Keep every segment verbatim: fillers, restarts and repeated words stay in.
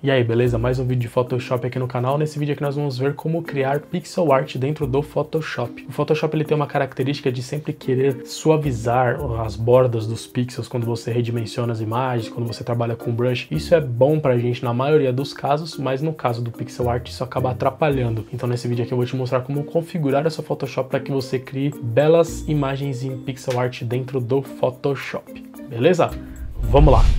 E aí, beleza? Mais um vídeo de Photoshop aqui no canal. Nesse vídeo aqui nós vamos ver como criar pixel art dentro do Photoshop. O Photoshop ele tem uma característica de sempre querer suavizar as bordas dos pixels quando você redimensiona as imagens, quando você trabalha com brush. Isso é bom pra gente na maioria dos casos, mas no caso do pixel art isso acaba atrapalhando. Então nesse vídeo aqui eu vou te mostrar como configurar essa Photoshop para que você crie belas imagens em pixel art dentro do Photoshop. Beleza? Vamos lá!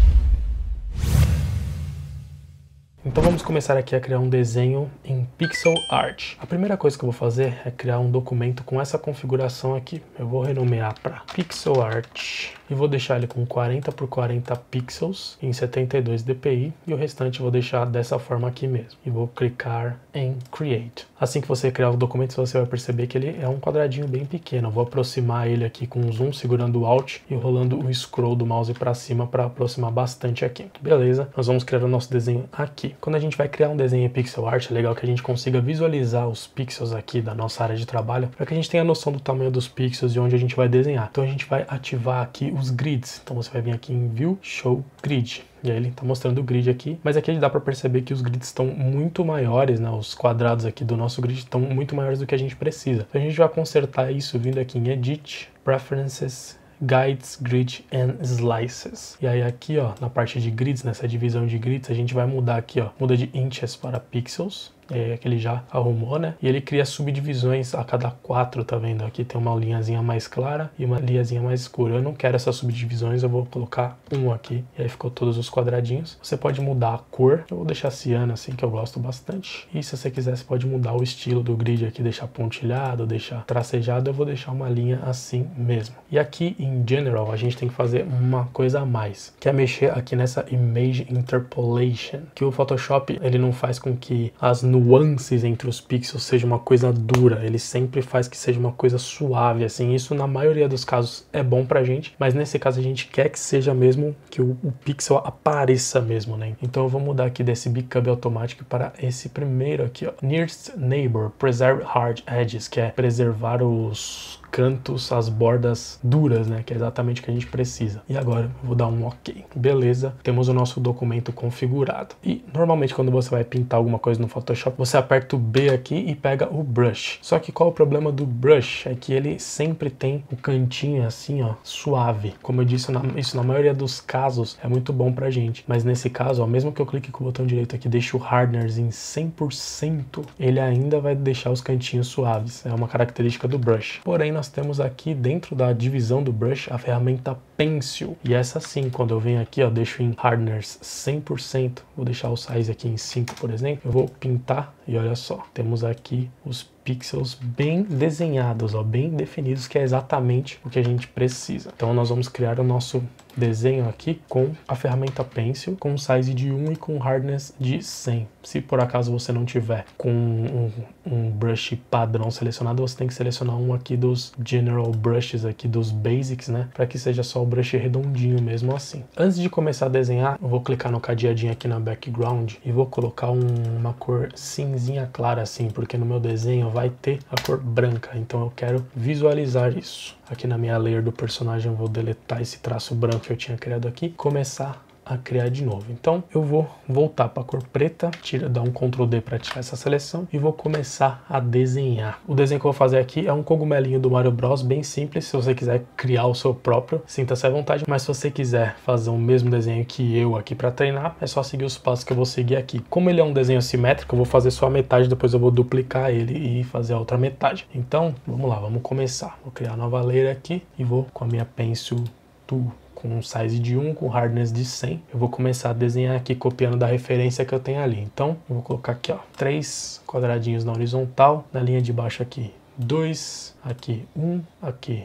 Então vamos começar aqui a criar um desenho em pixel art. A primeira coisa que eu vou fazer é criar um documento com essa configuração aqui. Eu vou renomear para pixel art e vou deixar ele com quarenta por quarenta pixels em setenta e dois dpi e o restante eu vou deixar dessa forma aqui mesmo. E vou clicar em create. Assim que você criar o documento, você vai perceber que ele é um quadradinho bem pequeno. Eu vou aproximar ele aqui com o zoom, segurando o Alt e rolando o scroll do mouse para cima para aproximar bastante aqui. Beleza? Nós vamos criar o nosso desenho aqui. Quando a gente vai criar um desenho em pixel art, é legal que a gente consiga visualizar os pixels aqui da nossa área de trabalho, para que a gente tenha noção do tamanho dos pixels e onde a gente vai desenhar. Então a gente vai ativar aqui os grids. Então você vai vir aqui em View, Show Grid. E aí ele está mostrando o grid aqui, mas aqui dá para perceber que os grids estão muito maiores, né? Os quadrados aqui do nosso grid estão muito maiores do que a gente precisa. Então a gente vai consertar isso vindo aqui em Edit, Preferences, Guides, Grid and Slices. E aí aqui, ó, na parte de grids, nessa divisão de grids, a gente vai mudar aqui, ó, muda de inches para pixels. É, que ele já arrumou, né? E ele cria subdivisões a cada quatro, tá vendo? Aqui tem uma linhazinha mais clara e uma linhazinha mais escura. Eu não quero essas subdivisões, eu vou colocar um aqui. E aí ficou todos os quadradinhos. Você pode mudar a cor. Eu vou deixar ciano assim, que eu gosto bastante. E se você quiser, você pode mudar o estilo do grid aqui, deixar pontilhado, deixar tracejado. Eu vou deixar uma linha assim mesmo. E aqui em General, a gente tem que fazer uma coisa a mais, que é mexer aqui nessa Image Interpolation, que o Photoshop, ele não faz com que as nuances entre os pixels seja uma coisa dura, ele sempre faz que seja uma coisa suave, assim. Isso na maioria dos casos é bom pra gente, mas nesse caso a gente quer que seja mesmo, que o, o pixel apareça mesmo, né? Então eu vou mudar aqui desse Becube Automatic para esse primeiro aqui, ó, Nearest Neighbor, Preserve Hard Edges, que é preservar os cantos, as bordas duras, né? Que é exatamente o que a gente precisa. E agora eu vou dar um OK. Beleza, temos o nosso documento configurado. E normalmente quando você vai pintar alguma coisa no Photoshop, você aperta o B aqui e pega o brush. Só que qual é o problema do brush? É que ele sempre tem o cantinho assim, ó, suave. Como eu disse, na, isso na maioria dos casos é muito bom pra gente. Mas nesse caso, ó, mesmo que eu clique com o botão direito aqui, deixe o hardness em cem por cento, ele ainda vai deixar os cantinhos suaves. É uma característica do brush. Porém, nós temos aqui dentro da divisão do brush a ferramenta Pencil. E essa sim, quando eu venho aqui, ó, deixo em hardness cem por cento, vou deixar o size aqui em cinco, por exemplo, eu vou pintar e olha só, temos aqui os pixels bem desenhados, ó, bem definidos, que é exatamente o que a gente precisa. Então nós vamos criar o nosso desenho aqui com a ferramenta Pencil, com size de um e com hardness de cem. Se por acaso você não tiver com um, um brush padrão selecionado, você tem que selecionar um aqui dos General Brushes, aqui dos Basics, né? Para que seja só o brush redondinho mesmo assim. Antes de começar a desenhar, eu vou clicar no cadeadinho aqui na Background e vou colocar um, uma cor cinzinha clara assim, porque no meu desenho vai ter a cor branca, então eu quero visualizar isso. Aqui na minha layer do personagem eu vou deletar esse traço branco que eu tinha criado aqui, começar a criar de novo. Então eu vou voltar para a cor preta, tira, dar um control D para tirar essa seleção e vou começar a desenhar. O desenho que eu vou fazer aqui é um cogumelinho do Mario Bros, bem simples. Se você quiser criar o seu próprio, sinta-se à vontade, mas se você quiser fazer o mesmo desenho que eu aqui para treinar, é só seguir os passos que eu vou seguir aqui. Como ele é um desenho simétrico, eu vou fazer só a metade, depois eu vou duplicar ele e fazer a outra metade. Então vamos lá, vamos começar. Vou criar a nova layer aqui e vou com a minha Pencil Tool com um size de um, com hardness de cem. Eu vou começar a desenhar aqui copiando da referência que eu tenho ali. Então, eu vou colocar aqui, ó, três quadradinhos na horizontal, na linha de baixo aqui, dois, aqui um, aqui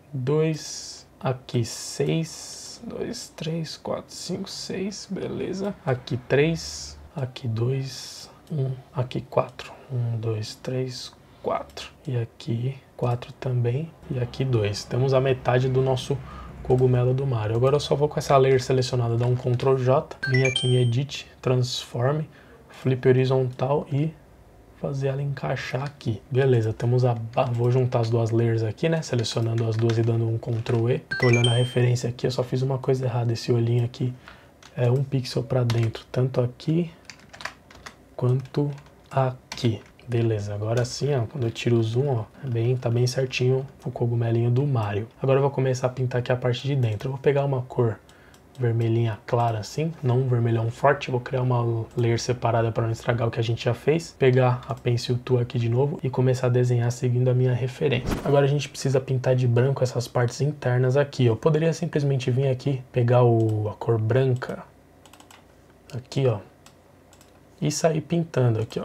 dois, aqui seis, dois, três, quatro, cinco, seis, beleza. Aqui três, aqui dois, um, aqui quatro, um, dois, três, quatro. E aqui quatro também, e aqui dois. Temos a metade do nosso cogumelo do Mario. Agora eu só vou com essa layer selecionada, dar um control J, vir aqui em Edit, Transform, Flip horizontal e fazer ela encaixar aqui. Beleza, temos a... Vou juntar as duas layers aqui, né? Selecionando as duas e dando um control E. Tô olhando a referência aqui, eu só fiz uma coisa errada. Esse olhinho aqui é um pixel para dentro, tanto aqui quanto aqui. Beleza, agora sim, ó, quando eu tiro o zoom, ó, é bem, tá bem certinho o cogumelinho do Mario. Agora eu vou começar a pintar aqui a parte de dentro. Eu vou pegar uma cor vermelhinha clara assim, não um vermelhão forte, vou criar uma layer separada para não estragar o que a gente já fez, pegar a Pencil Tool aqui de novo e começar a desenhar seguindo a minha referência. Agora a gente precisa pintar de branco essas partes internas aqui. Eu poderia simplesmente vir aqui, pegar o, a cor branca, aqui ó, e sair pintando aqui ó.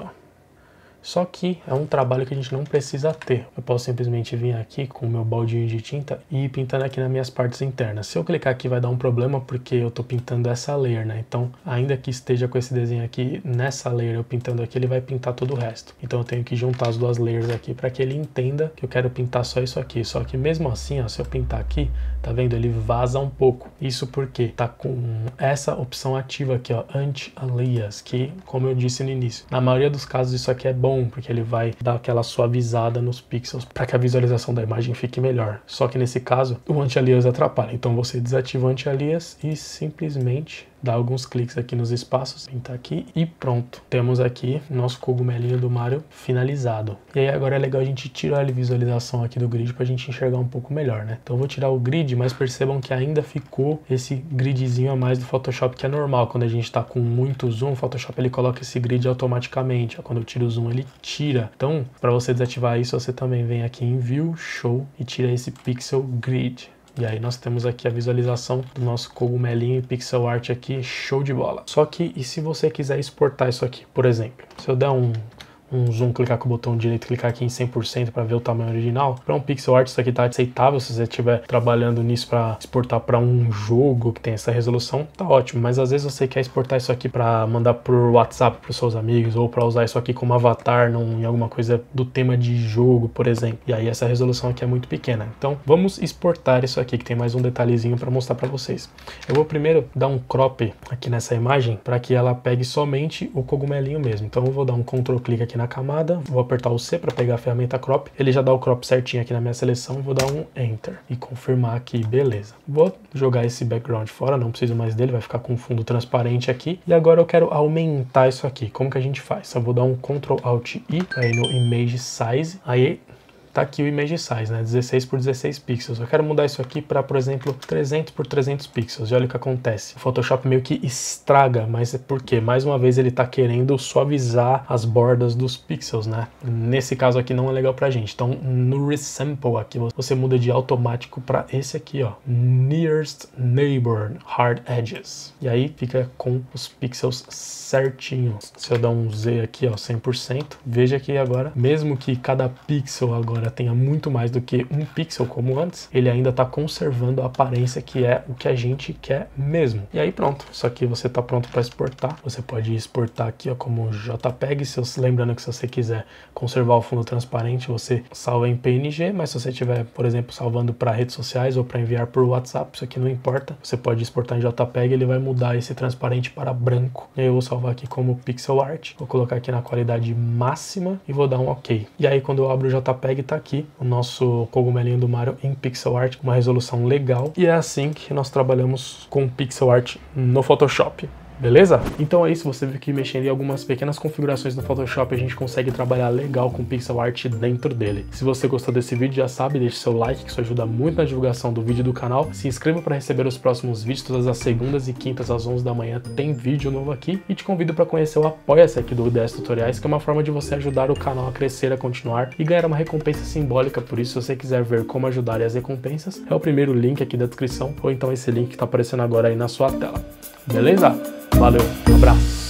Só que é um trabalho que a gente não precisa ter. Eu posso simplesmente vir aqui com o meu baldinho de tinta e ir pintando aqui nas minhas partes internas. Se eu clicar aqui vai dar um problema porque eu tô pintando essa layer, né? Então, ainda que esteja com esse desenho aqui nessa layer, eu pintando aqui, ele vai pintar todo o resto. Então eu tenho que juntar as duas layers aqui para que ele entenda que eu quero pintar só isso aqui. Só que mesmo assim, ó, se eu pintar aqui, tá vendo? Ele vaza um pouco. Isso porque tá com essa opção ativa aqui, ó, Anti-Alias, que, como eu disse no início, na maioria dos casos isso aqui é bom, porque ele vai dar aquela suavizada nos pixels para que a visualização da imagem fique melhor. Só que nesse caso, o anti-alias atrapalha. Então você desativa o anti-alias e simplesmente dá alguns cliques aqui nos espaços, pintar aqui e pronto. Temos aqui nosso cogumelinho do Mario finalizado. E aí agora é legal a gente tirar a visualização aqui do grid para a gente enxergar um pouco melhor, né? Então eu vou tirar o grid, mas percebam que ainda ficou esse gridzinho a mais do Photoshop, que é normal. Quando a gente está com muito zoom, o Photoshop ele coloca esse grid automaticamente. Quando eu tiro o zoom, ele tira. Então, para você desativar isso, você também vem aqui em View, Show e tira esse Pixel Grid. E aí nós temos aqui a visualização do nosso cogumelinho e pixel art aqui, show de bola. Só que, e se você quiser exportar isso aqui, por exemplo, se eu der um, um zoom, clicar com o botão direito, clicar aqui em cem por cento para ver o tamanho original, para um pixel art isso aqui tá aceitável. Se você estiver trabalhando nisso para exportar para um jogo que tem essa resolução, tá ótimo. Mas às vezes você quer exportar isso aqui para mandar por WhatsApp para os seus amigos, ou para usar isso aqui como avatar num, em alguma coisa do tema de jogo, por exemplo. E aí essa resolução aqui é muito pequena. Então vamos exportar isso aqui, que tem mais um detalhezinho para mostrar para vocês. Eu vou primeiro dar um crop aqui nessa imagem para que ela pegue somente o cogumelinho mesmo. Então eu vou dar um Ctrl clique aqui na camada, vou apertar o C para pegar a ferramenta crop, ele já dá o crop certinho aqui na minha seleção, vou dar um Enter e confirmar aqui, beleza. Vou jogar esse background fora, não preciso mais dele, vai ficar com fundo transparente aqui. E agora eu quero aumentar isso aqui. Como que a gente faz? Eu vou dar um Ctrl Alt I, aí no Image Size, aí tá aqui o Image Size, né, dezesseis por dezesseis pixels. Eu quero mudar isso aqui para, por exemplo, trezentos por trezentos pixels. E olha o que acontece. O Photoshop meio que estraga, mas é porque, mais uma vez, ele tá querendo suavizar as bordas dos pixels, né? Nesse caso aqui não é legal pra gente. Então, no Resample aqui, você muda de automático para esse aqui, ó, Nearest Neighbor Hard Edges. E aí fica com os pixels certinhos. Se eu dar um Z aqui, ó, cem por cento, veja que agora, mesmo que cada pixel agora tenha muito mais do que um pixel como antes, ele ainda está conservando a aparência que é o que a gente quer mesmo. E aí pronto, isso aqui você está pronto para exportar. Você pode exportar aqui ó, como JPEG, se você, lembrando que se você quiser conservar o fundo transparente, você salva em P N G, mas se você estiver, por exemplo, salvando para redes sociais ou para enviar por WhatsApp, isso aqui não importa. Você pode exportar em JPEG, ele vai mudar esse transparente para branco. E aí eu vou salvar aqui como pixel art, vou colocar aqui na qualidade máxima e vou dar um OK. E aí quando eu abro o JPEG, tá aqui o nosso cogumelinho do Mario em pixel art, com uma resolução legal. E é assim que nós trabalhamos com pixel art no Photoshop. Beleza? Então é isso, você viu que mexendo em algumas pequenas configurações no Photoshop a gente consegue trabalhar legal com pixel art dentro dele. Se você gostou desse vídeo, já sabe, deixe seu like, que isso ajuda muito na divulgação do vídeo do canal. Se inscreva para receber os próximos vídeos, todas as segundas e quintas às onze da manhã tem vídeo novo aqui. E te convido para conhecer o Apoia-se aqui do dez Tutoriais, que é uma forma de você ajudar o canal a crescer, a continuar e ganhar uma recompensa simbólica. Por isso, se você quiser ver como ajudar e as recompensas, é o primeiro link aqui da descrição, ou então esse link que está aparecendo agora aí na sua tela. Beleza? Valeu, um abraço!